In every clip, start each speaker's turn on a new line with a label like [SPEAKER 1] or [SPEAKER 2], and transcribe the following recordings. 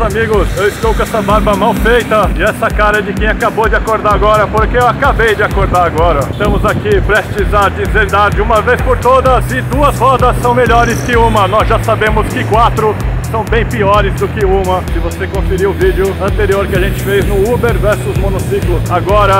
[SPEAKER 1] amigos, eu estou com essa barba mal feita e essa cara de quem acabou de acordar agora, porque eu acabei de acordar agora. Estamos aqui prestes a dizer de uma vez por todas, se duas rodas são melhores que uma, nós já sabemos que quatro são bem piores do que uma. Se você conferir o vídeo anterior que a gente fez no Uber versus monociclo, agora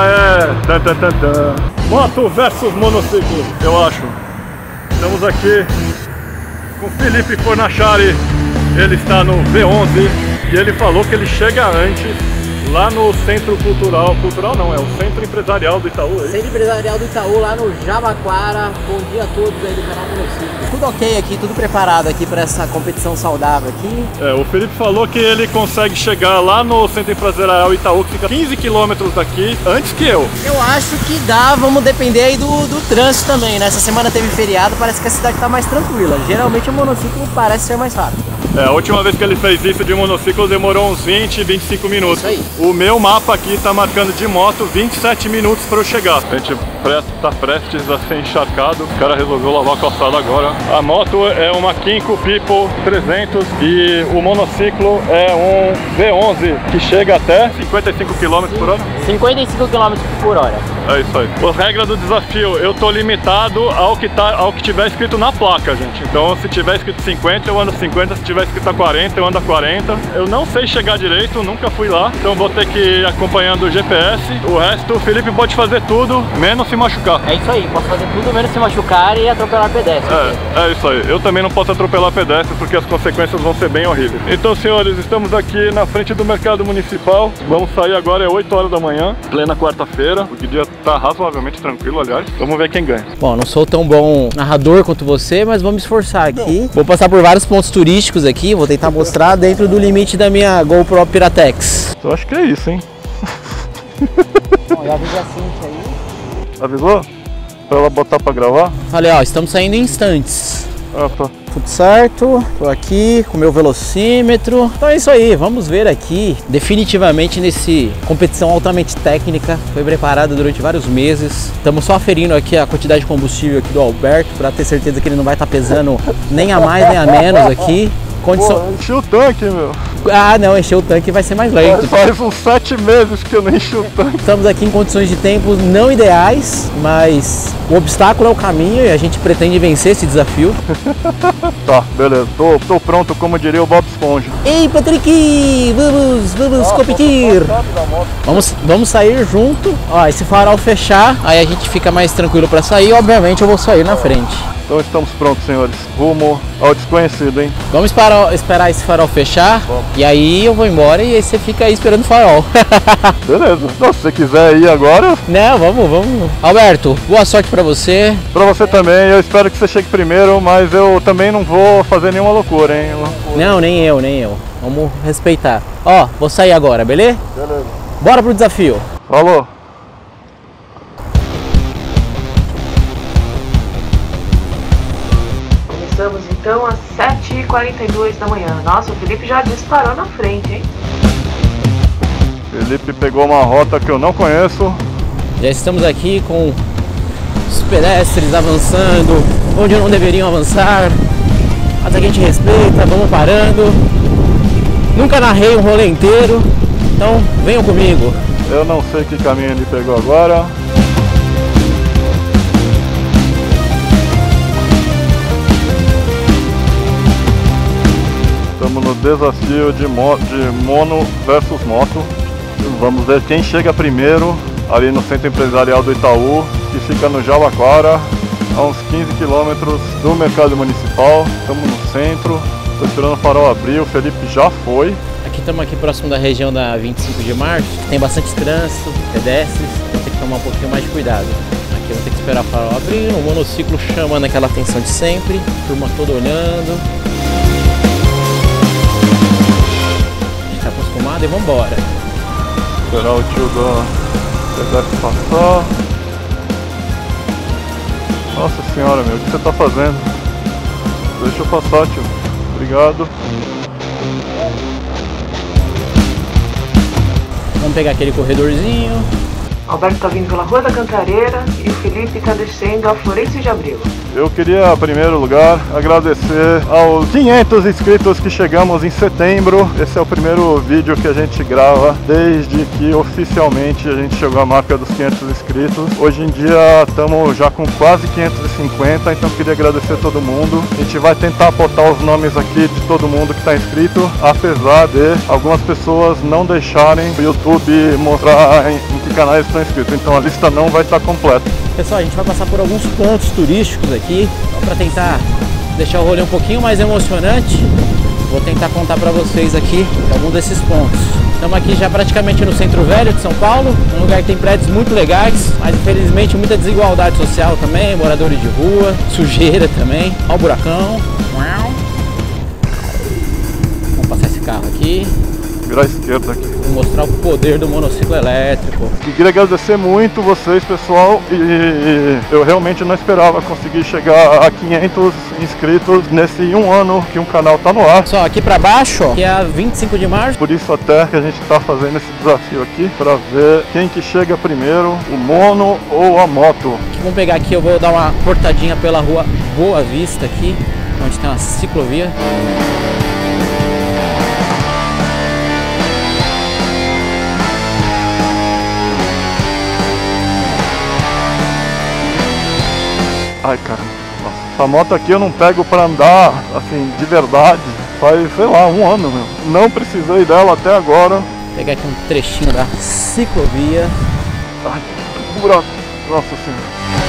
[SPEAKER 1] é moto versus monociclo, eu acho. Estamos aqui com Felipe Fornachari, ele está no V11 e ele falou que ele chega antes lá no Centro Cultural, não, é o Centro Empresarial do Itaú, é isso?
[SPEAKER 2] Centro Empresarial do Itaú, lá no Jabaquara. Bom dia a todos aí do canal Monociclo. Tudo ok aqui, tudo preparado aqui para essa competição saudável aqui.
[SPEAKER 1] O Felipe falou que ele consegue chegar lá no Centro Empresarial Itaú, que fica 15 quilômetros daqui, antes que eu.
[SPEAKER 2] Eu acho que dá, vamos depender aí do trânsito também, né? Essa semana teve feriado, parece que a cidade tá mais tranquila. Geralmente o monociclo parece ser mais rápido.
[SPEAKER 1] A última vez que ele fez isso de monociclo demorou uns 20, 25 minutos.
[SPEAKER 2] Isso aí.
[SPEAKER 1] O meu mapa aqui tá marcando de moto 27 minutos para eu chegar. A gente tá prestes a ser encharcado. O cara resolveu lavar a calçada agora. A moto é uma Kinko People 300 e o monociclo é um V11 que chega até 55 km por hora.
[SPEAKER 2] 55 km por hora.
[SPEAKER 1] É isso aí. A regra do desafio, eu tô limitado ao que tiver escrito na placa, gente. Então se tiver escrito 50, eu ando 50. Se tiver escrito a 40, eu ando a 40. Eu não sei chegar direito, nunca fui lá. Então vou ter que ir acompanhando o GPS. O resto, o Felipe pode fazer tudo, menos se machucar.
[SPEAKER 2] É isso aí, posso fazer tudo menos se machucar e atropelar pedestre.
[SPEAKER 1] É isso aí. Eu também não posso atropelar pedestre porque as consequências vão ser bem horríveis. Então, senhores, estamos aqui na frente do Mercado Municipal. Vamos sair agora, é 8 horas da manhã, plena quarta-feira. O dia tá razoavelmente tranquilo, aliás. Vamos ver quem ganha.
[SPEAKER 2] Bom, não sou tão bom narrador quanto você, mas vou me esforçar aqui. Não. Vou passar por vários pontos turísticos aqui, vou tentar mostrar dentro do limite da minha GoPro Piratex.
[SPEAKER 1] Eu acho que é isso, hein?
[SPEAKER 2] Bom, já avisei a Cintia aí.
[SPEAKER 1] Avisou? Pra ela botar pra gravar?
[SPEAKER 2] Falei, ó, estamos saindo em instantes.
[SPEAKER 1] Ah, tá.
[SPEAKER 2] Tudo certo, tô aqui com o meu velocímetro. Então é isso aí, vamos ver aqui. Definitivamente nesse competição altamente técnica, foi preparada durante vários meses. Estamos só aferindo aqui a quantidade de combustível aqui do Alberto para ter certeza que ele não vai estar pesando nem a mais nem a menos aqui.
[SPEAKER 1] Pô, enchi o tanque, meu.
[SPEAKER 2] Ah, não, encher o tanque vai ser mais lento.
[SPEAKER 1] Faz uns 7 meses que eu não enchi o tanque.
[SPEAKER 2] Estamos aqui em condições de tempo não ideais, mas o obstáculo é o caminho e a gente pretende vencer esse desafio.
[SPEAKER 1] Tá, beleza. Tô pronto, como diria o Bob Esponja.
[SPEAKER 2] Ei, Patrick, vamos competir. Vamos sair junto. Ó, esse farol fechar, aí a gente fica mais tranquilo para sair. Obviamente eu vou sair na frente.
[SPEAKER 1] Então estamos prontos, senhores. Rumo ao desconhecido, hein?
[SPEAKER 2] Vamos esperar esse farol fechar. Vamos. E aí eu vou embora e aí você fica aí esperando o farol.
[SPEAKER 1] Beleza. Então, se você quiser ir agora...
[SPEAKER 2] Não, vamos. Alberto, boa sorte pra você.
[SPEAKER 1] Pra você também. Eu espero que você chegue primeiro, mas eu também não vou fazer nenhuma loucura, hein?
[SPEAKER 2] Não, nem eu. Vamos respeitar. Ó, vou sair agora, beleza?
[SPEAKER 1] Beleza.
[SPEAKER 2] Bora pro desafio.
[SPEAKER 1] Falou.
[SPEAKER 3] Começamos então às 7h42 da manhã. Nossa, o Felipe já disparou na frente, hein?
[SPEAKER 1] Felipe pegou uma rota que eu não conheço.
[SPEAKER 2] Já estamos aqui com os pedestres avançando onde não deveriam avançar. Mas a gente respeita, vamos parando. Nunca narrei um rolê inteiro, então venham comigo.
[SPEAKER 1] Eu não sei que caminho ele pegou agora. Estamos no desafio de mono versus moto. Vamos ver quem chega primeiro ali no Centro Empresarial do Itaú, que fica no Jabaquara, a uns 15 km do Mercado Municipal. Estamos no centro, estou esperando o farol abrir, o Felipe já foi.
[SPEAKER 2] Aqui estamos aqui próximo da região da 25 de março, tem bastante trânsito, pedestres, vou ter que tomar um pouquinho mais de cuidado. Aqui eu vou ter que esperar o farol abrir, o monociclo chamando aquela atenção de sempre, a turma toda olhando. Está acostumado e vamos embora.
[SPEAKER 1] Esperar o tio do pedestre passar. Nossa senhora, meu, o que você tá fazendo? Deixa eu passar, tio. Obrigado.
[SPEAKER 2] Vamos pegar aquele corredorzinho.
[SPEAKER 3] Alberto tá vindo pela Rua da Cantareira e o Felipe tá descendo a Florencio de Abreu.
[SPEAKER 1] Eu queria, em primeiro lugar, agradecer aos 500 inscritos que chegamos em setembro. Esse é o primeiro vídeo que a gente grava desde que oficialmente a gente chegou à marca dos 500 inscritos. Hoje em dia estamos já com quase 550, então eu queria agradecer a todo mundo. A gente vai tentar botar os nomes aqui de todo mundo que está inscrito, apesar de algumas pessoas não deixarem o YouTube mostrar em que canais estão inscritos, então a lista não vai estar completa.
[SPEAKER 2] Pessoal, a gente vai passar por alguns pontos turísticos aqui, para tentar deixar o rolê um pouquinho mais emocionante. Vou tentar contar para vocês aqui algum desses pontos. Estamos aqui já praticamente no centro velho de São Paulo, um lugar que tem prédios muito legais, mas infelizmente muita desigualdade social também, moradores de rua, sujeira também. Olha o buracão. Vamos passar esse carro aqui.
[SPEAKER 1] Virar à esquerda aqui.
[SPEAKER 2] Vou mostrar o poder do monociclo elétrico.
[SPEAKER 1] E queria agradecer muito vocês, pessoal, e eu realmente não esperava conseguir chegar a 500 inscritos nesse um ano que um canal tá no ar.
[SPEAKER 2] Só aqui pra baixo, ó, que é a 25 de março.
[SPEAKER 1] Por isso até que a gente tá fazendo esse desafio aqui, para ver quem que chega primeiro, o mono ou a moto.
[SPEAKER 2] Vamos pegar aqui, eu vou dar uma cortadinha pela rua Boa Vista aqui, onde tem uma ciclovia.
[SPEAKER 1] Ai, cara, nossa, essa moto aqui eu não pego pra andar, assim, de verdade, faz, sei lá, um ano, meu. Não precisei dela até agora.
[SPEAKER 2] Vou pegar aqui um trechinho da ciclovia.
[SPEAKER 1] Ai, que buraco, nossa senhora.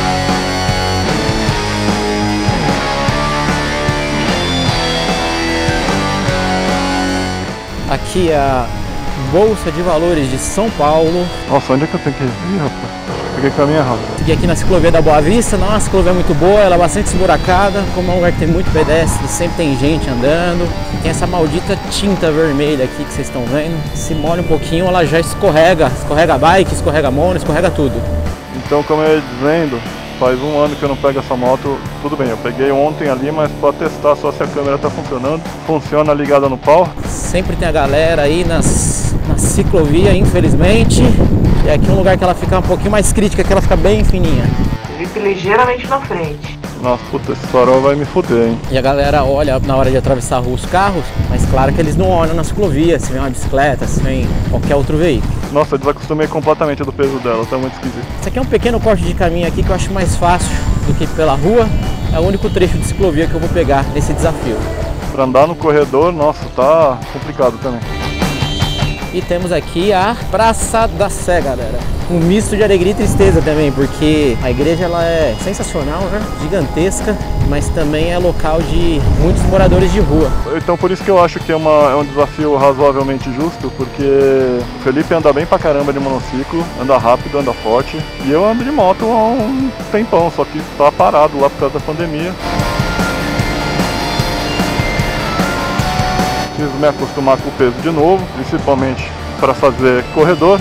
[SPEAKER 2] Aqui é a Bolsa de Valores de São Paulo.
[SPEAKER 1] Nossa, onde é que eu tenho que ir, rapaz? Peguei caminho errado.
[SPEAKER 2] Segui aqui na ciclovia da Boa Vista. Nossa, a ciclovia é muito boa, ela é bastante esburacada. Como é um lugar que tem muito pedestre, sempre tem gente andando. E tem essa maldita tinta vermelha aqui que vocês estão vendo. Se molha um pouquinho, ela já escorrega. Escorrega a bike, escorrega a mono, escorrega tudo.
[SPEAKER 1] Então, como eu ia dizendo, faz um ano que eu não pego essa moto. Tudo bem, eu peguei ontem ali, mas para testar só se a câmera tá funcionando. Funciona ligada no pau.
[SPEAKER 2] Sempre tem a galera aí na ciclovia, infelizmente. E aqui é um lugar que ela fica um pouquinho mais crítica, que ela fica bem fininha.
[SPEAKER 3] Felipe ligeiramente na frente.
[SPEAKER 1] Nossa, puta, esse farol vai me foder, hein?
[SPEAKER 2] E a galera olha na hora de atravessar a rua os carros, mas claro que eles não olham na ciclovia, se vem uma bicicleta, se vem qualquer outro veículo.
[SPEAKER 1] Nossa, eu desacostumei completamente do peso dela, tá muito esquisito.
[SPEAKER 2] Isso aqui é um pequeno corte de caminho aqui que eu acho mais fácil do que pela rua. É o único trecho de ciclovia que eu vou pegar nesse desafio.
[SPEAKER 1] Pra andar no corredor, nossa, tá complicado também.
[SPEAKER 2] E temos aqui a Praça da Sé, galera. Um misto de alegria e tristeza também, porque a igreja ela é sensacional, né? Gigantesca, mas também é local de muitos moradores de rua.
[SPEAKER 1] Então por isso que eu acho que é um desafio razoavelmente justo, porque o Felipe anda bem pra caramba de monociclo, anda rápido, anda forte, e eu ando de moto há um tempão, só que tá parado lá por causa da pandemia. Preciso me acostumar com o peso de novo, principalmente para fazer corredor.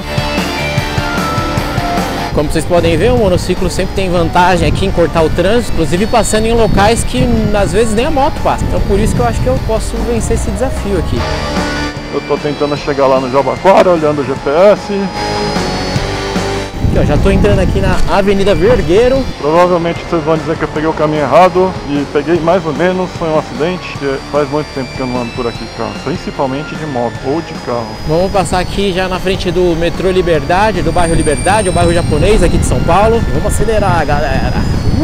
[SPEAKER 2] Como vocês podem ver, o monociclo sempre tem vantagem aqui em cortar o trânsito, inclusive passando em locais que às vezes nem a moto passa. Então por isso que eu acho que eu posso vencer esse desafio aqui.
[SPEAKER 1] Eu tô tentando chegar lá no Jabaquara, olhando o GPS.
[SPEAKER 2] Aqui, ó, já tô entrando aqui na Avenida Vergueiro.
[SPEAKER 1] Provavelmente vocês vão dizer que eu peguei o caminho errado e peguei mais ou menos, foi um acidente, que faz muito tempo que eu não ando por aqui, cara, principalmente de moto ou de carro.
[SPEAKER 2] Vamos passar aqui já na frente do metrô Liberdade, do bairro Liberdade, o bairro japonês aqui de São Paulo. Vamos acelerar, galera.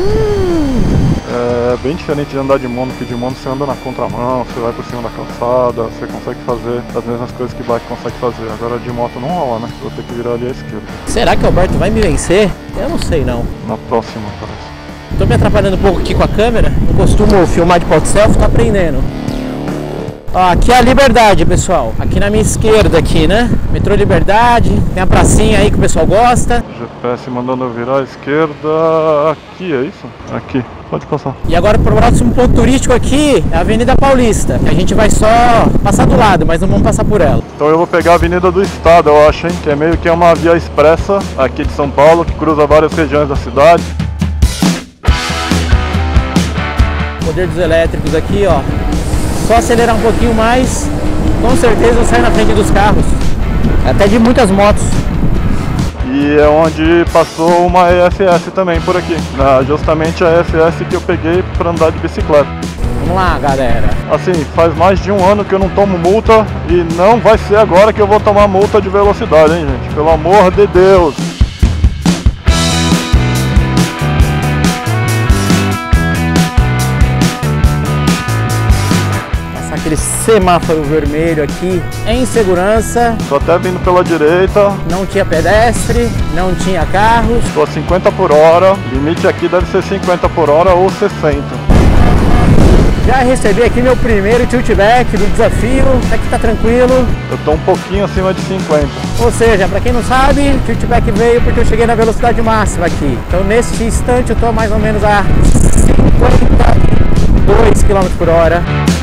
[SPEAKER 1] É bem diferente de andar de mono, porque de mono você anda na contramão, você vai por cima da calçada, você consegue fazer as mesmas coisas que bike consegue fazer. Agora de moto não rola, né? Vou ter que virar ali à esquerda.
[SPEAKER 2] Será que o Alberto vai me vencer? Eu não sei não.
[SPEAKER 1] Na próxima, parece.
[SPEAKER 2] Tô me atrapalhando um pouco aqui com a câmera. Não costumo filmar de porta selfie, tô aprendendo. Ó, aqui é a Liberdade, pessoal. Aqui na minha esquerda, aqui, né? Metrô Liberdade. Tem a pracinha aí que o pessoal gosta.
[SPEAKER 1] GPS mandando eu virar à esquerda. Aqui, é isso? Aqui. Pode passar.
[SPEAKER 2] E agora pro próximo ponto turístico aqui é a Avenida Paulista. A gente vai só passar do lado, mas não vamos passar por ela.
[SPEAKER 1] Então eu vou pegar a Avenida do Estado, eu acho, hein? Que é meio que uma via expressa aqui de São Paulo, que cruza várias regiões da cidade.
[SPEAKER 2] Poder dos elétricos aqui, ó. Só acelerar um pouquinho mais, com certeza eu saio na frente dos carros. Até de muitas motos.
[SPEAKER 1] E é onde passou uma ESS também por aqui, justamente a ESS que eu peguei para andar de bicicleta.
[SPEAKER 2] Vamos lá, galera.
[SPEAKER 1] Assim, faz mais de um ano que eu não tomo multa e não vai ser agora que eu vou tomar multa de velocidade, hein, gente? Pelo amor de Deus!
[SPEAKER 2] Passar aquele semáforo vermelho aqui em segurança.
[SPEAKER 1] Tô até vindo pela direita.
[SPEAKER 2] Não tinha pedestre, não tinha carros.
[SPEAKER 1] Tô a 50 por hora. Limite aqui deve ser 50 por hora ou 60.
[SPEAKER 2] Já recebi aqui meu primeiro tiltback do desafio, até que tá tranquilo.
[SPEAKER 1] Eu tô um pouquinho acima de 50.
[SPEAKER 2] Ou seja, pra quem não sabe, o tiltback veio porque eu cheguei na velocidade máxima aqui. Então neste instante eu tô mais ou menos a 52 km por hora.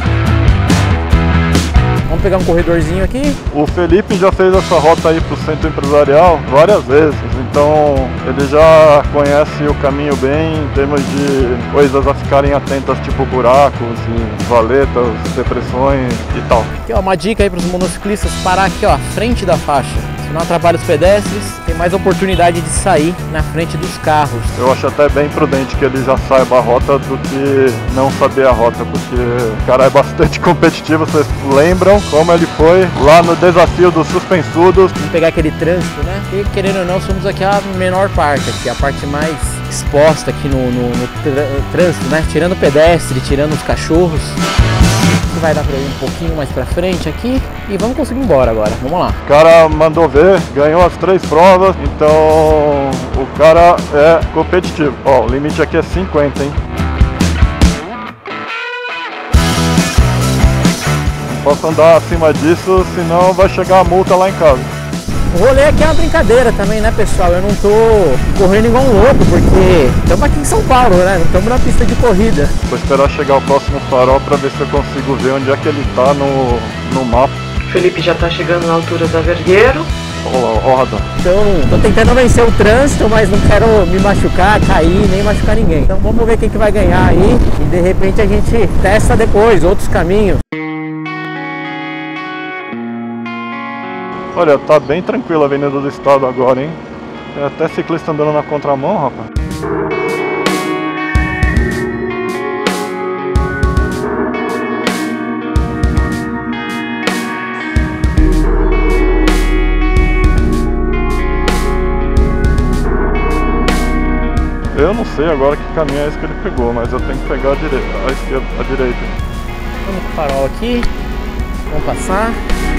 [SPEAKER 2] Vamos pegar um corredorzinho aqui.
[SPEAKER 1] O Felipe já fez essa rota aí pro centro empresarial várias vezes, então ele já conhece o caminho bem em termos de coisas a ficarem atentas, tipo buracos, valetas, depressões e tal.
[SPEAKER 2] Aqui ó, uma dica aí para os motociclistas, parar aqui ó, à frente da faixa. Se não atrapalha os pedestres, tem mais oportunidade de sair na frente dos carros.
[SPEAKER 1] Eu acho até bem prudente que ele já saiba a rota do que não saber a rota, porque o cara é bastante competitivo, vocês lembram como ele foi lá no desafio dos suspensudos.
[SPEAKER 2] Vamos pegar aquele trânsito, né? E querendo ou não, somos aqui a menor parte, aqui a parte mais exposta aqui no trânsito, né? Tirando o pedestre, tirando os cachorros. Vai dar pra ir um pouquinho mais pra frente aqui e vamos conseguir ir embora agora, vamos lá.
[SPEAKER 1] O cara mandou ver, ganhou as 3 provas, então o cara é competitivo. Ó, o limite aqui é 50, hein? Não posso andar acima disso, senão vai chegar a multa lá em casa.
[SPEAKER 2] O rolê aqui é uma brincadeira também, né, pessoal? Eu não tô correndo igual um louco, porque estamos aqui em São Paulo, né? Não estamos na pista de corrida.
[SPEAKER 1] Vou esperar chegar o próximo farol para ver se eu consigo ver onde é que ele tá no mapa.
[SPEAKER 3] O Felipe já tá chegando na altura da Vergueiro.
[SPEAKER 1] Roda.
[SPEAKER 2] Então, tô tentando vencer o trânsito, mas não quero me machucar, cair, nem machucar ninguém. Então vamos ver quem que vai ganhar aí e de repente a gente testa depois outros caminhos.
[SPEAKER 1] Olha, tá bem tranquila a Avenida do Estado agora, hein? Tem até ciclista andando na contramão, rapaz. Eu não sei agora que caminho é esse que ele pegou, mas eu tenho que pegar a direita, a esquerda, a direita.
[SPEAKER 2] Vamos com o farol aqui, vamos passar.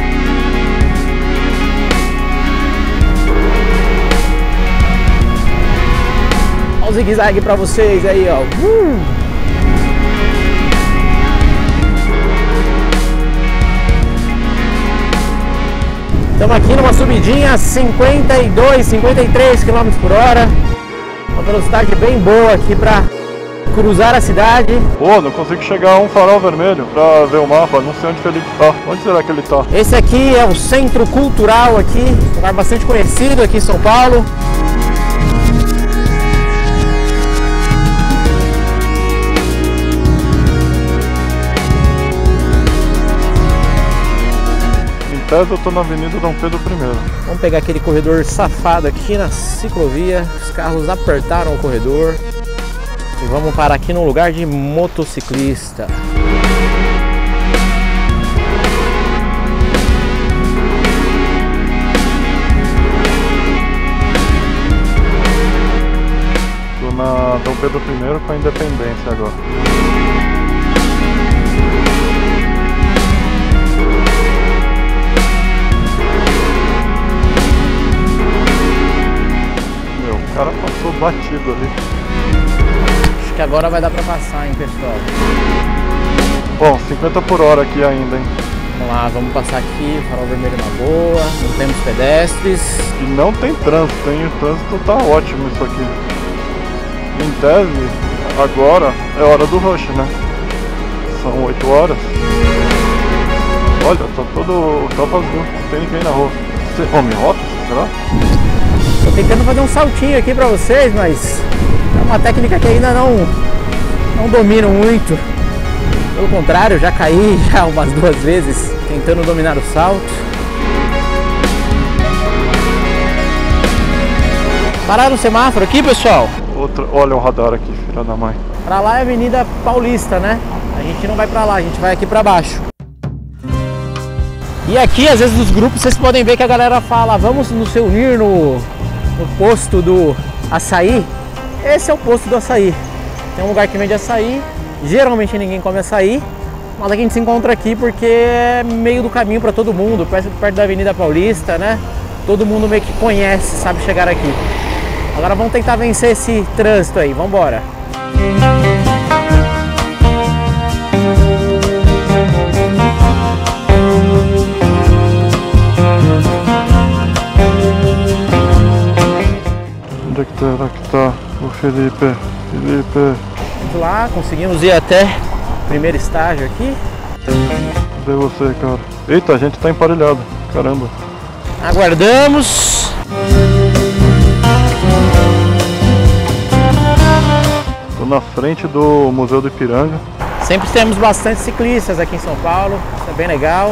[SPEAKER 2] Olha o zigue-zague pra vocês aí, ó. Estamos aqui numa subidinha 52, 53 km por hora. Uma velocidade bem boa aqui pra cruzar a cidade.
[SPEAKER 1] Pô, não consigo chegar a um farol vermelho pra ver o mapa, não sei onde o Felipe tá. Onde será que ele tá?
[SPEAKER 2] Esse aqui é o Centro Cultural aqui, um lugar bastante conhecido aqui em São Paulo.
[SPEAKER 1] Em tese eu tô na Avenida Dom Pedro I.
[SPEAKER 2] Vamos pegar aquele corredor safado aqui na ciclovia. Os carros apertaram o corredor. E vamos parar aqui num lugar de motociclista.
[SPEAKER 1] Tô na Dom Pedro I com a Independência agora. Meu, o cara passou batido ali.
[SPEAKER 2] Acho que agora vai dar pra passar, hein, pessoal.
[SPEAKER 1] Bom, 50 por hora aqui ainda, hein.
[SPEAKER 2] Vamos lá, vamos passar aqui, farol vermelho na boa, não temos pedestres.
[SPEAKER 1] E não tem trânsito, hein? O trânsito tá ótimo isso aqui. Em tese, agora é hora do rush, né? São 8 horas. Olha, tá todo vazio, não tem ninguém na rua. Você home rota, será?
[SPEAKER 2] Tô tentando fazer um saltinho aqui pra vocês, mas é uma técnica que ainda não domino muito. Pelo contrário, já caí já umas 2 vezes tentando dominar o salto. Parar no semáforo aqui, pessoal.
[SPEAKER 1] Olha o radar aqui, filha da mãe.
[SPEAKER 2] Pra lá é a Avenida Paulista, né? A gente não vai pra lá, a gente vai aqui pra baixo. E aqui, às vezes, nos grupos, vocês podem ver que a galera fala: vamos nos reunir no posto do açaí. Esse é o posto do açaí. Tem um lugar que vende açaí. Geralmente ninguém come açaí, mas a gente se encontra aqui porque é meio do caminho para todo mundo, perto da Avenida Paulista, né? Todo mundo meio que conhece, sabe chegar aqui. Agora vamos tentar vencer esse trânsito aí, vamos embora.
[SPEAKER 1] Onde é que tá o Felipe?
[SPEAKER 2] Vamos lá, conseguimos ir até o primeiro estágio aqui.
[SPEAKER 1] Cadê você, cara? Eita, a gente tá emparelhado, caramba.
[SPEAKER 2] Aguardamos.
[SPEAKER 1] Tô na frente do Museu do Ipiranga.
[SPEAKER 2] Sempre temos bastante ciclistas aqui em São Paulo, isso é bem legal.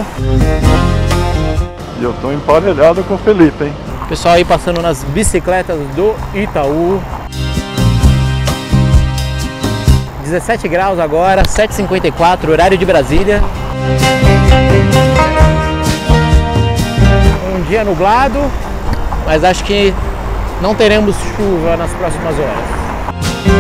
[SPEAKER 1] E eu tô emparelhado com o Felipe, hein?
[SPEAKER 2] O pessoal aí passando nas bicicletas do Itaú. 17 graus agora, 7h54, horário de Brasília. Um dia nublado, mas acho que não teremos chuva nas próximas horas.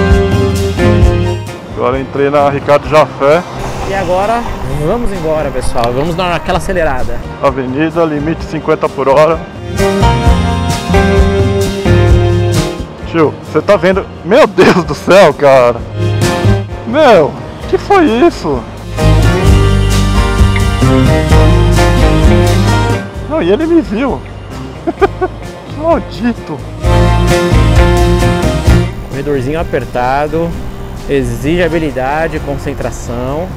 [SPEAKER 1] Agora entrei na Ricardo Jafé.
[SPEAKER 2] E agora vamos embora, pessoal. Vamos dar aquela acelerada.
[SPEAKER 1] Avenida, limite 50 por hora. Tio, você tá vendo? Meu Deus do céu, cara! Meu, que foi isso? Não, e ele me viu. Que maldito.
[SPEAKER 2] Corredorzinho apertado, exige habilidade, concentração.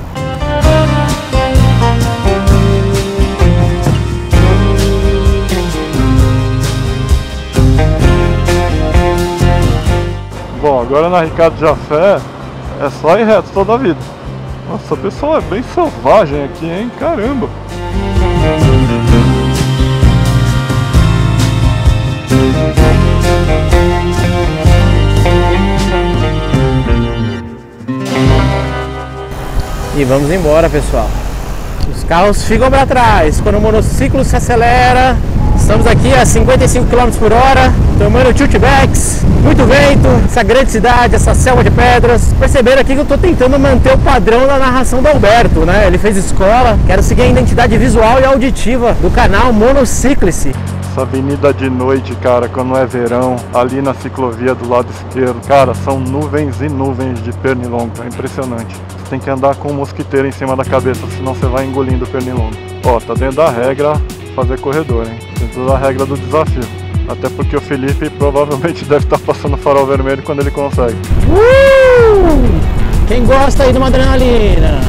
[SPEAKER 1] Bom, agora na Ricardo Jafé é só ir reto toda a vida. Nossa, o pessoal é bem selvagem aqui, hein? Caramba!
[SPEAKER 2] E vamos embora, pessoal. Os carros ficam para trás quando o monociclo se acelera. Estamos aqui a 55 km por hora, tomando tiltbacks, muito vento, essa grande cidade, essa selva de pedras. Perceberam aqui que eu estou tentando manter o padrão da narração do Alberto, né? Ele fez escola, quero seguir a identidade visual e auditiva do canal Monocíclice.
[SPEAKER 1] Essa avenida de noite, cara, quando é verão, ali na ciclovia do lado esquerdo, cara, são nuvens e nuvens de pernilongo, é impressionante. Você tem que andar com um mosquiteiro em cima da cabeça, senão você vai engolindo o pernilongo. Ó, tá dentro da regra fazer corredor, hein? Dentro da regra do desafio. Até porque o Felipe provavelmente deve estar passando farol vermelho quando ele consegue.
[SPEAKER 2] Quem gosta aí de uma adrenalina?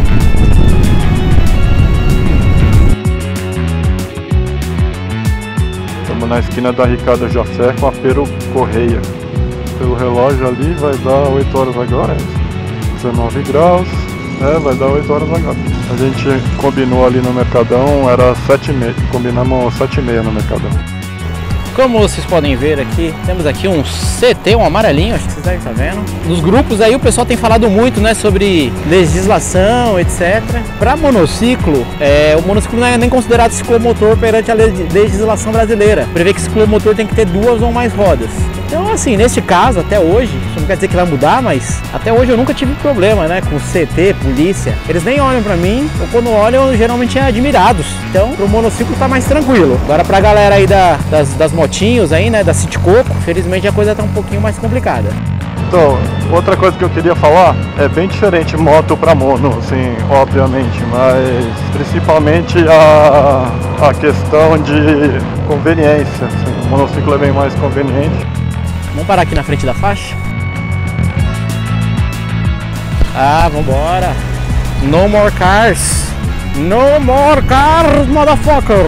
[SPEAKER 1] Estamos na esquina da Ricardo Jafé com a Pero Correia. Pelo relógio ali vai dar 8 horas agora, 19 graus. Vai dar 8 horas agora. A gente combinou ali no Mercadão, era 7h30, combinamos 7h30 no Mercadão.
[SPEAKER 2] Como vocês podem ver aqui, temos aqui um CT, um amarelinho, acho que vocês devem estar vendo. Nos grupos aí o pessoal tem falado muito, né, sobre legislação, etc. Para monociclo, o monociclo não é nem considerado ciclomotor perante a legislação brasileira. Prevê que ciclomotor tem que ter 2 ou mais rodas. Então, assim, neste caso, até hoje, isso não quer dizer que vai mudar, mas até hoje eu nunca tive problema, né, com CT, polícia. Eles nem olham pra mim, ou quando olham, geralmente é admirados. Então, pro monociclo tá mais tranquilo. Agora, pra galera aí das motinhos aí, né, da City Coco, felizmente a coisa tá um pouquinho mais complicada.
[SPEAKER 1] Então, outra coisa que eu queria falar, é bem diferente moto pra mono, assim, obviamente, mas principalmente a questão de conveniência, assim, o monociclo é bem mais conveniente.
[SPEAKER 2] Vamos parar aqui na frente da faixa? Ah, vambora! No more cars! No more cars, motherfucker!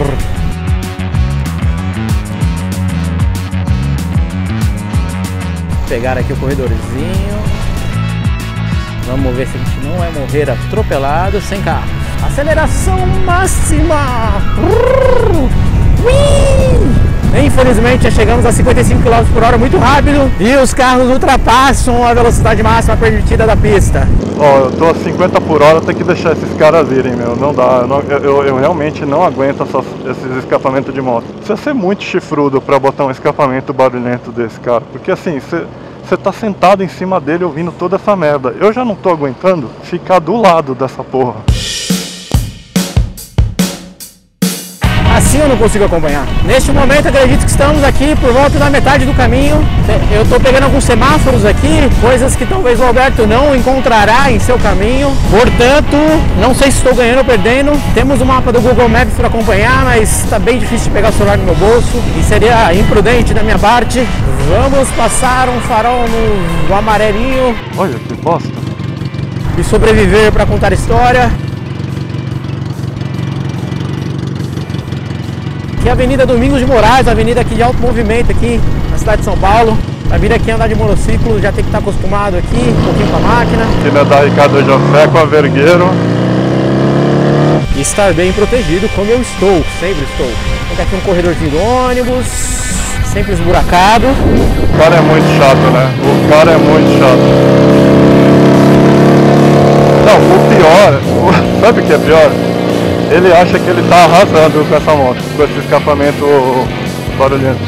[SPEAKER 2] Pegar aqui o corredorzinho. Vamos ver se a gente não vai morrer atropelado sem carro. Aceleração máxima! infelizmente já chegamos a 55 km por hora, muito rápido, e os carros ultrapassam a velocidade máxima permitida da pista.
[SPEAKER 1] Ó, eu tô a 50 por hora, tem que deixar esses caras irem, meu, não dá, eu realmente não aguento esses escapamentos de moto. Precisa ser muito chifrudo pra botar um escapamento barulhento desse, cara, porque assim, você tá sentado em cima dele ouvindo toda essa merda. Eu já não tô aguentando ficar do lado dessa porra.
[SPEAKER 2] Assim eu não consigo acompanhar. Neste momento acredito que estamos aqui por volta da metade do caminho. Eu estou pegando alguns semáforos aqui, coisas que talvez o Alberto não encontrará em seu caminho. Portanto, não sei se estou ganhando ou perdendo. Temos o mapa do Google Maps para acompanhar, mas está bem difícil de pegar o celular no meu bolso e seria imprudente da minha parte. Vamos passar um farol no amarelinho.
[SPEAKER 1] Olha que bosta.
[SPEAKER 2] E sobreviver para contar história. Aqui é a Avenida Domingos de Moraes, avenida aqui de alto movimento aqui na cidade de São Paulo. Pra vir aqui andar de monociclo já tem que estar acostumado aqui, um pouquinho com a máquina.
[SPEAKER 1] Aqui na da Ricardo José com a Vergueiro.
[SPEAKER 2] E estar bem protegido como eu estou, sempre estou. Tem aqui um corredorzinho do ônibus, sempre esburacado.
[SPEAKER 1] O cara é muito chato, né? O cara é muito chato. Não, o pior, sabe o que é pior? Ele acha que ele tá arrasando com essa moto, com esse escapamento barulhento.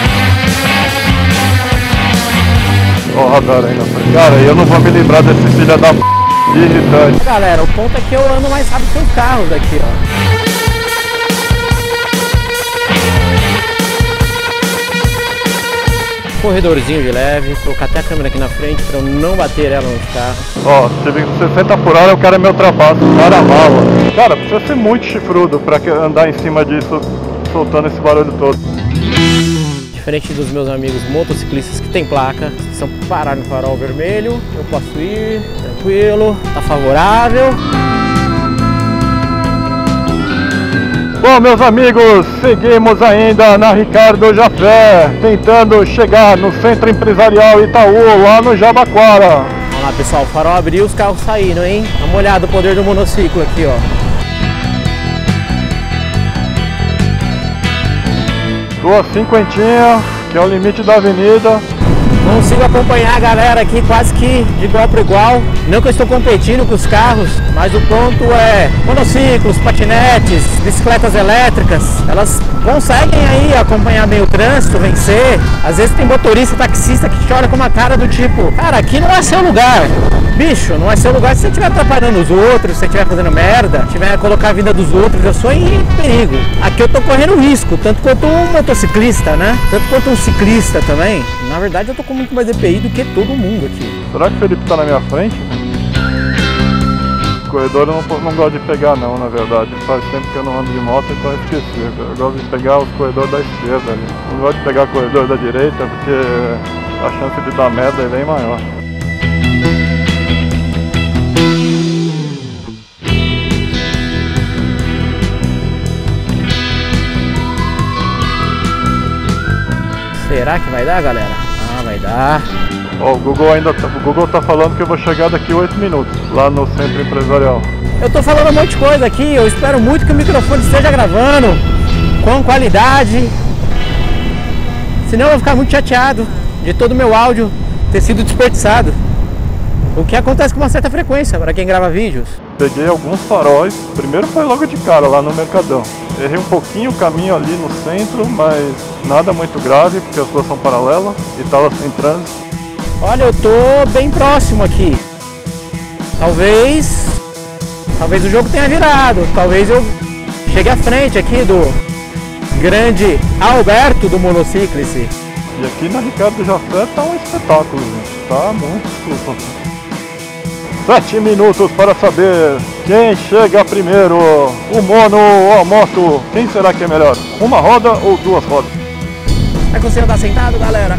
[SPEAKER 1] Ó, o radar ainda. Cara, eu não vou me livrar desse filho da p... irritante.
[SPEAKER 2] Galera, o ponto é que eu ando mais rápido que os carros aqui, ó. Corredorzinho de leve, colocar até a câmera aqui na frente para eu não bater ela nos carros.
[SPEAKER 1] Ó, tive 60 por hora, o cara me ultrapassa, o cara mala. Cara, precisa ser muito chifrudo pra andar em cima disso, soltando esse barulho todo.
[SPEAKER 2] Diferente dos meus amigos motociclistas que tem placa, se precisam parar no farol vermelho, eu posso ir, tranquilo, tá favorável.
[SPEAKER 1] Bom, meus amigos, seguimos ainda na Ricardo Jafé, tentando chegar no Centro Empresarial Itaú, lá no Jabaquara.
[SPEAKER 2] Vamos lá, pessoal, o farol abriu, os carros saíram, hein? Dá uma olhada no poder do monociclo aqui, ó.
[SPEAKER 1] Tô a 50, que é o limite da avenida.
[SPEAKER 2] Consigo acompanhar a galera aqui quase que de igual para igual. Não que eu estou competindo com os carros, mas o ponto é monociclos, patinetes, bicicletas elétricas. Elas conseguem aí acompanhar bem o trânsito, vencer. Às vezes tem motorista, taxista que chora com uma cara do tipo: cara, aqui não é seu lugar. Bicho, não é seu lugar se você estiver atrapalhando os outros, se você estiver fazendo merda, estiver colocar a vida dos outros. Eu sou em perigo. Aqui eu tô correndo risco, tanto quanto um motociclista, né? Tanto quanto um ciclista também. Na verdade eu tô com muito mais EPI do que todo mundo aqui.
[SPEAKER 1] Será que o Felipe tá na minha frente? O corredor eu não gosto de pegar não, na verdade. Faz tempo que eu não ando de moto, então eu esqueci. Eu gosto de pegar os corredores da esquerda ali. Não gosto de pegar o corredor da direita, porque a chance de dar merda é bem maior.
[SPEAKER 2] Será que vai dar, galera? Ah, vai dar.
[SPEAKER 1] Ó, o Google tá falando que eu vou chegar daqui 8 minutos, lá no Centro Empresarial.
[SPEAKER 2] Eu tô falando um monte de coisa aqui, eu espero muito que o microfone esteja gravando com qualidade. Senão eu vou ficar muito chateado de todo o meu áudio ter sido desperdiçado. O que acontece com uma certa frequência para quem grava vídeos.
[SPEAKER 1] Peguei alguns faróis, primeiro foi logo de cara lá no Mercadão. Errei um pouquinho o caminho ali no centro, mas nada muito grave, porque as ruas são paralelas e tava sem trânsito.
[SPEAKER 2] Olha, eu tô bem próximo aqui. Talvez o jogo tenha virado, talvez eu chegue à frente aqui do grande Alberto do Monociclice.
[SPEAKER 1] E aqui na Ricardo Jafé tá um espetáculo, gente. Tá muito super. 7 minutos para saber quem chega primeiro, o mono ou a moto. Quem será que é melhor? Uma roda ou duas rodas?
[SPEAKER 2] Vai conseguir andar sentado, galera?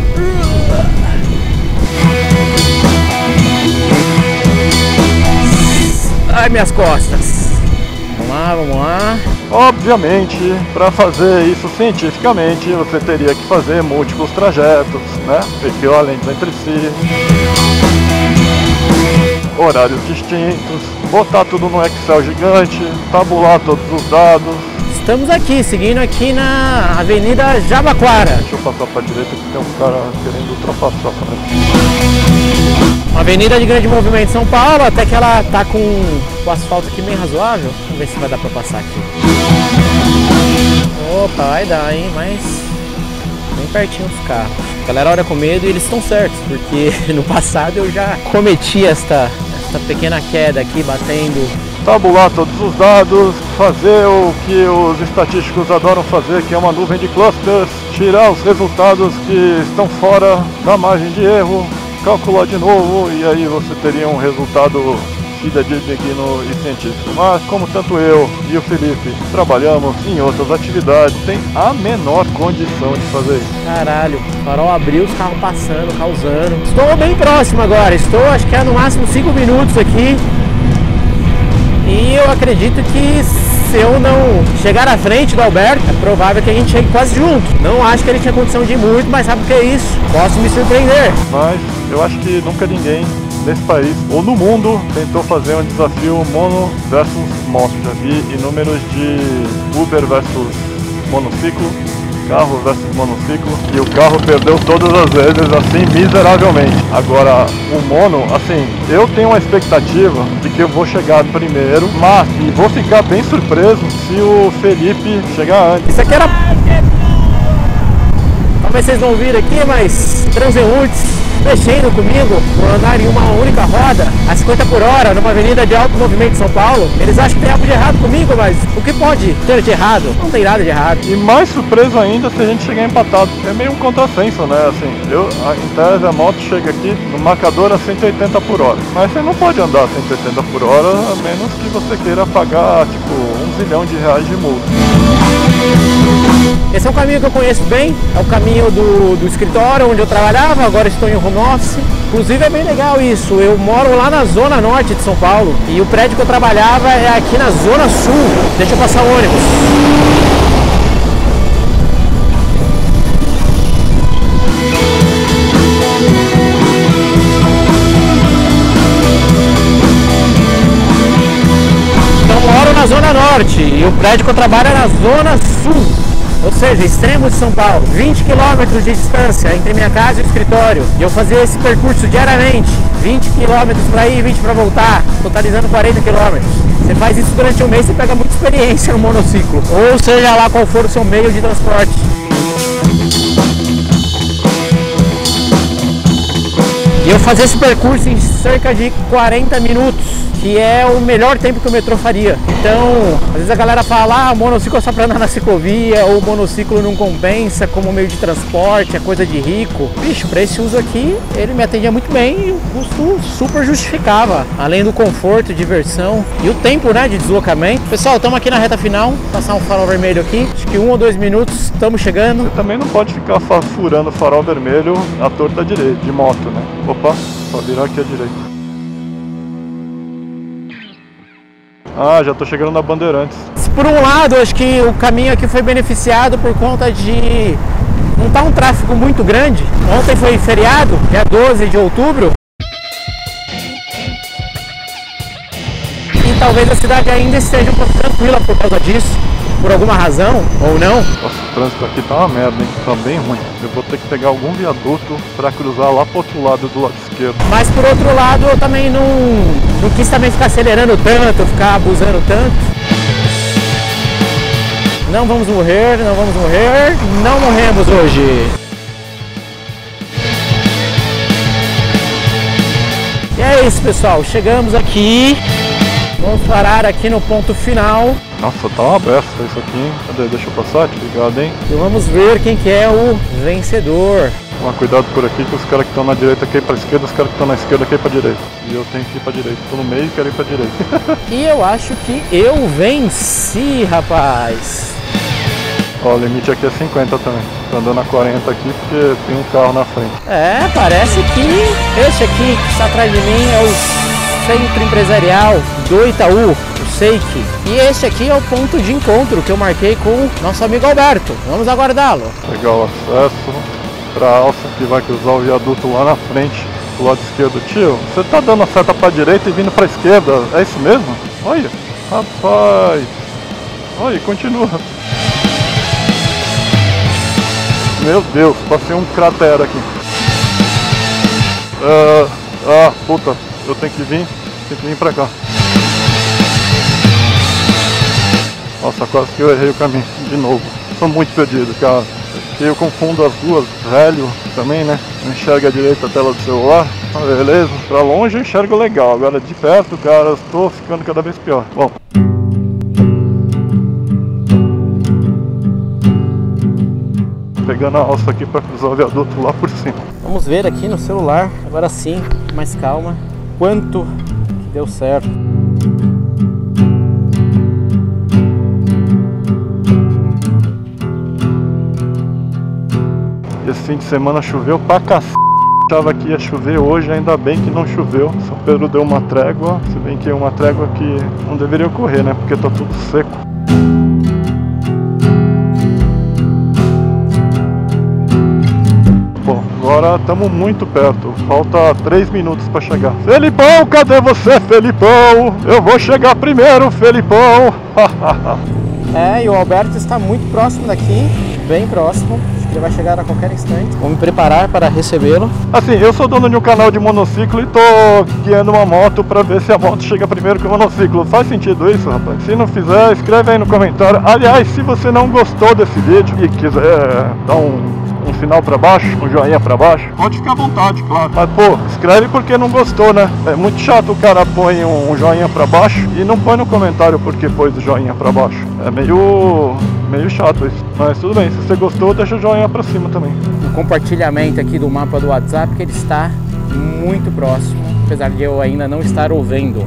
[SPEAKER 2] Ai, minhas costas. Vamos lá.
[SPEAKER 1] Obviamente, para fazer isso cientificamente, você teria que fazer múltiplos trajetos, né? Equivalentes entre si. Horários distintos, botar tudo no Excel gigante, tabular todos os dados.
[SPEAKER 2] Estamos aqui, seguindo aqui na Avenida Jabaquara.
[SPEAKER 1] Deixa eu passar pra direita que tem um cara querendo ultrapassar.
[SPEAKER 2] Uma avenida de grande movimento em São Paulo, até que ela tá com o asfalto aqui bem razoável. Vamos ver se vai dar pra passar aqui. Opa, vai dar, hein, mas bem pertinho dos carros. A galera olha com medo e eles estão certos, porque no passado eu já cometi esta pequena queda aqui, batendo.
[SPEAKER 1] Tabular todos os dados, fazer o que os estatísticos adoram fazer, que é uma nuvem de clusters, tirar os resultados que estão fora da margem de erro, calcular de novo e aí você teria um resultado fidedigno e científico. Mas como tanto eu e o Felipe trabalhamos em outras atividades, tem a menor condição de fazer isso.
[SPEAKER 2] Caralho, o farol abriu, os carros passando, causando. Estou bem próximo agora, estou acho que é no máximo 5 minutos aqui. E eu acredito que se eu não chegar à frente do Alberto, é provável que a gente chegue quase junto. Não acho que ele tinha condição de ir muito, mas sabe o que é isso? Posso me surpreender.
[SPEAKER 1] Mas eu acho que nunca ninguém nesse país ou no mundo tentou fazer um desafio mono versus moto. Já vi inúmeros de Uber versus monociclo, carro versus monociclo, e o carro perdeu todas as vezes, assim, miseravelmente. Agora, o mono, assim, eu tenho uma expectativa de que eu vou chegar primeiro, mas e vou ficar bem surpreso se o Felipe chegar antes.
[SPEAKER 2] Isso aqui era... Talvez vocês não viram aqui, mas transeuntes mexendo comigo por andar em uma única roda a 50 por hora numa avenida de alto movimento em São Paulo. Eles acham que tem algo de errado comigo, mas o que pode ter de errado? Não tem nada de errado.
[SPEAKER 1] E mais surpreso ainda se a gente chegar empatado. É meio um contrassenso, né? Assim, em tese a moto chega aqui no marcador a 180 por hora. Mas você não pode andar a 180 por hora a menos que você queira pagar tipo R$1 zilhão de multa.
[SPEAKER 2] Esse é um caminho que eu conheço bem, é o caminho do escritório onde eu trabalhava, agora estou em home office. Inclusive é bem legal isso, eu moro lá na zona norte de São Paulo e o prédio que eu trabalhava é aqui na zona sul. Deixa eu passar o ônibus. Então eu moro na zona norte e o prédio que eu trabalho é na zona sul. Ou seja, extremo de São Paulo, 20 km de distância entre minha casa e o escritório. E eu fazia esse percurso diariamente, 20 km para ir e 20 para voltar, totalizando 40 km. Você faz isso durante um mês e pega muita experiência no monociclo, ou seja lá qual for o seu meio de transporte. E eu fazia esse percurso em cerca de 40 minutos, que é o melhor tempo que o metrô faria. Então, às vezes a galera fala, ah, monociclo é só pra andar na ciclovia, ou o monociclo não compensa como meio de transporte, é coisa de rico. Bicho, pra esse uso aqui, ele me atendia muito bem e o custo super justificava. Além do conforto, diversão e o tempo, né, de deslocamento. Pessoal, estamos aqui na reta final, vou passar um farol vermelho aqui, acho que 1 ou 2 minutos, estamos chegando.
[SPEAKER 1] Você também não pode ficar furando o farol vermelho à torta direita, de moto, né? Opa, só virar aqui à direita. Ah, já tô chegando na Bandeirantes.
[SPEAKER 2] Por um lado, acho que o caminho aqui foi beneficiado por conta de não estar um tráfego muito grande. Ontem foi feriado, dia 12 de outubro. E talvez a cidade ainda esteja um pouco tranquila por causa disso, por alguma razão, ou não.
[SPEAKER 1] Nossa, o trânsito aqui tá uma merda, hein? Tá bem ruim. Eu vou ter que pegar algum viaduto pra cruzar lá pro outro lado, do lado esquerdo.
[SPEAKER 2] Mas por outro lado, eu também não quis também ficar acelerando tanto, ficar abusando tanto. Não vamos morrer, não vamos morrer, não morremos hoje. E é isso, pessoal, chegamos aqui. Vamos parar aqui no ponto final.
[SPEAKER 1] Nossa, tá uma beça isso aqui, hein? Cadê? Deixa eu passar, obrigado, hein?
[SPEAKER 2] E vamos ver quem que é o vencedor.
[SPEAKER 1] Toma cuidado por aqui que os caras que estão na direita querem ir pra esquerda, os caras que estão na esquerda querem ir pra direita. E eu tenho que ir pra direita. Tô no meio e quero ir pra direita.
[SPEAKER 2] E eu acho que eu venci, rapaz.
[SPEAKER 1] Ó, o limite aqui é 50 também. Tô andando a 40 aqui porque tem um carro na frente.
[SPEAKER 2] É, parece que esse aqui que está atrás de mim é o Centro Empresarial do Itaú, o SEIC. E esse aqui é o ponto de encontro que eu marquei com o nosso amigo Alberto. Vamos aguardá-lo.
[SPEAKER 1] Pegar o acesso pra alça que vai cruzar o viaduto lá na frente, do lado esquerdo. Tio, você tá dando a seta pra direita e vindo pra esquerda, é isso mesmo? Olha, rapaz. Olha, continua. Meu Deus, passei um cratera aqui. Puta, eu tenho que vir pra cá. Nossa, quase que eu errei o caminho de novo. Sou muito perdido, cara. Eu confundo as duas, velho também, né? Não enxerga direito a tela do celular. Beleza, pra longe eu enxergo legal. Agora de perto, cara, eu tô ficando cada vez pior. Bom. Pegando a alça aqui para cruzar o viaduto lá por cima.
[SPEAKER 2] Vamos ver aqui no celular, agora sim, com mais calma, quanto que deu certo.
[SPEAKER 1] Esse fim de semana choveu pra cacete. Achava que ia chover hoje, ainda bem que não choveu. São Pedro deu uma trégua, se bem que é uma trégua que não deveria ocorrer, né? Porque tá tudo seco. Bom, agora estamos muito perto. Falta 3 minutos para chegar. Felipão, cadê você, Felipão? Eu vou chegar primeiro, Felipão.
[SPEAKER 2] E o Alberto está muito próximo daqui, bem próximo. Ele vai chegar a qualquer instante. Vou me preparar para recebê-lo.
[SPEAKER 1] Assim, eu sou dono de um canal de monociclo e tô guiando uma moto para ver se a moto chega primeiro que o monociclo. Faz sentido isso, rapaz? Se não fizer, escreve aí no comentário. Aliás, se você não gostou desse vídeo e quiser dar um sinal para baixo, um joinha para baixo, pode ficar à vontade, claro. Mas pô, escreve porque não gostou, né? É muito chato o cara põe um joinha para baixo e não põe no comentário porque pôs o joinha para baixo. É meio chato isso. Mas tudo bem, se você gostou, deixa o joinha pra cima também.
[SPEAKER 2] O compartilhamento aqui do mapa do WhatsApp, que ele está muito próximo, apesar de eu ainda não estar ouvindo.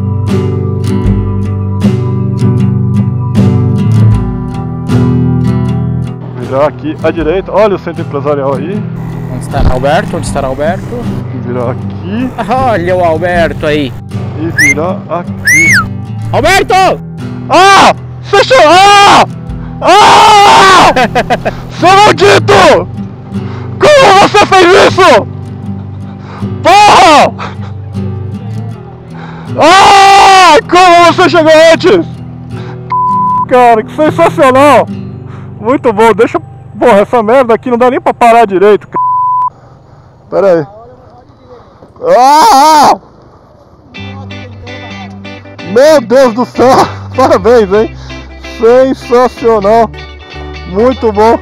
[SPEAKER 1] Virar aqui à direita, olha o centro empresarial aí.
[SPEAKER 2] Onde está Alberto? Onde está Alberto?
[SPEAKER 1] Virar aqui.
[SPEAKER 2] Olha o Alberto aí.
[SPEAKER 1] E virar aqui.
[SPEAKER 2] Alberto!
[SPEAKER 1] Ah! Fechou! Seu maldito! Como você fez isso? Porra! Como você chegou antes? Cara, que sensacional! Muito bom, deixa... Porra, essa merda aqui não dá nem pra parar direito, Pera aí. Meu Deus do céu! Parabéns, hein? Sensacional! Muito bom!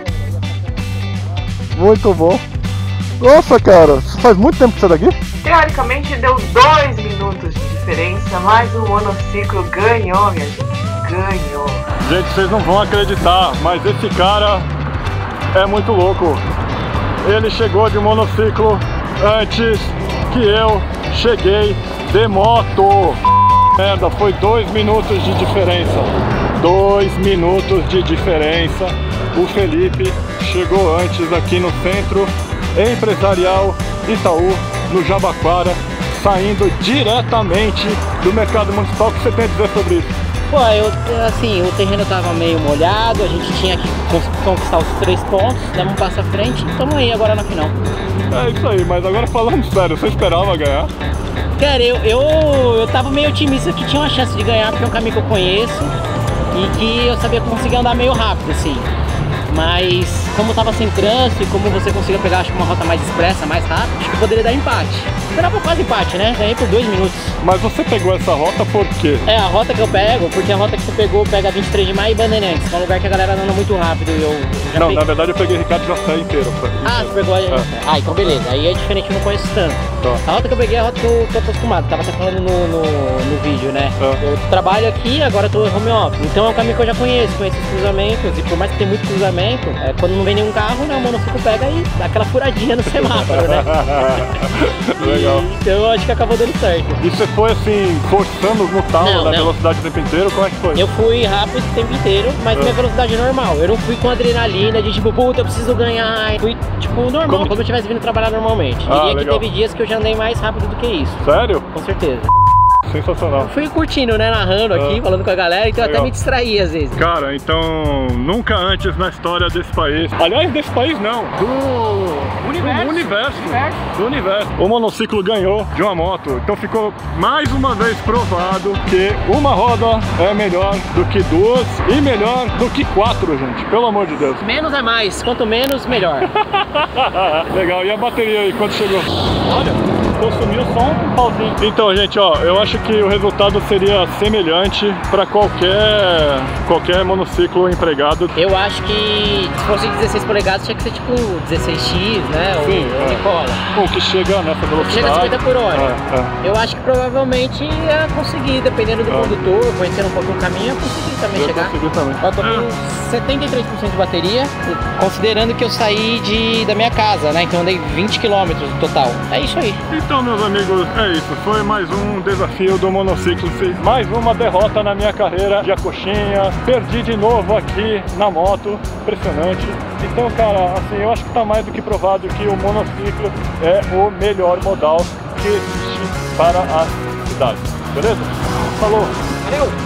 [SPEAKER 1] Muito bom! Nossa, cara! Faz muito tempo que você tá aqui?
[SPEAKER 3] Teoricamente deu 2 minutos de diferença, mas o monociclo ganhou, minha gente. Ganhou!
[SPEAKER 1] Gente, vocês não vão acreditar, mas esse cara é muito louco. Ele chegou de monociclo antes que eu cheguei de moto. Merda, foi 2 minutos de diferença. 2 minutos de diferença. O Felipe chegou antes aqui no centro empresarial Itaú, no Jabaquara, saindo diretamente do mercado municipal. O que você tem a dizer sobre isso?
[SPEAKER 2] Pô, assim, o terreno tava meio molhado, a gente tinha que conquistar os 3 pontos, demos um passo à frente e estamos aí agora na final.
[SPEAKER 1] É isso aí, mas agora falando sério, você esperava ganhar?
[SPEAKER 2] Cara, eu tava meio otimista que tinha uma chance de ganhar, porque é um caminho que eu conheço e que eu sabia que conseguia andar meio rápido, assim. Mas como tava sem trânsito e como você conseguia pegar, acho que uma rota mais expressa, mais rápida, acho que poderia dar empate. Esperava quase empate, né? Ganhei por 2 minutos.
[SPEAKER 1] Mas você pegou essa rota por quê?
[SPEAKER 2] É, a rota que eu pego, porque a rota que você pegou pega 23 de maio e Bandeirantes, que é um lugar que a galera anda muito rápido e eu já
[SPEAKER 1] Não, na verdade eu peguei Ricardo José inteiro.
[SPEAKER 2] Ah, você pegou a... então beleza, aí é diferente, eu não conheço tanto. Tá. A rota que eu peguei é a rota que eu tô acostumado, tava até falando no vídeo, né? Eu trabalho aqui, agora tô home office, então é um caminho que eu já conheço esses cruzamentos, e por mais que tenha muito cruzamento, quando não vem nenhum carro, né, o monociclo pega e dá aquela furadinha no semáforo, né?
[SPEAKER 1] Legal.
[SPEAKER 2] Então eu acho que acabou dando certo.
[SPEAKER 1] E você foi assim, forçando no talo, na velocidade o tempo inteiro? Como é que foi?
[SPEAKER 2] Eu fui rápido o tempo inteiro, mas minha velocidade normal. Eu não fui com adrenalina de tipo, puta, eu preciso ganhar. Fui tipo normal, como eu estivesse vindo trabalhar normalmente. Diria que teve dias que eu já andei mais rápido do que isso.
[SPEAKER 1] Sério?
[SPEAKER 2] Com certeza.
[SPEAKER 1] sensacional.
[SPEAKER 2] Eu fui curtindo, né, narrando aqui, falando com a galera, então eu até me distraí às vezes.
[SPEAKER 1] Cara, então nunca antes na história desse país, aliás, desse país não, do universo, o monociclo ganhou de uma moto. Então ficou mais uma vez provado que uma roda é melhor do que duas e melhor do que quatro, gente, pelo amor de Deus.
[SPEAKER 2] Menos é mais, quanto menos, melhor.
[SPEAKER 1] Legal, e a bateria aí, quando chegou? Olha, consumiu só um pauzinho. Então, gente, ó, eu acho que o resultado seria semelhante para qualquer monociclo empregado.
[SPEAKER 2] Eu acho que se fosse 16 polegadas tinha que ser tipo 16x, né?
[SPEAKER 1] Sim,
[SPEAKER 2] ou Nicola.
[SPEAKER 1] O que chega nessa velocidade.
[SPEAKER 2] Chega a 50 por hora. Eu acho que provavelmente ia conseguir, dependendo do condutor, conhecendo um pouco o caminho, ia conseguir também chegar.
[SPEAKER 1] Também.
[SPEAKER 2] Eu tô com 73% de bateria, considerando que eu saí da minha casa, né? Então andei 20 km no total. É isso aí.
[SPEAKER 1] Então, meus amigos, é isso. Foi mais um desafio do monociclo. Mais uma derrota na minha carreira de coxinha. Perdi de novo aqui na moto. Impressionante. Então, cara, assim, eu acho que tá mais do que provado que o monociclo é o melhor modal que existe para as cidades. Beleza? Falou!
[SPEAKER 2] Valeu!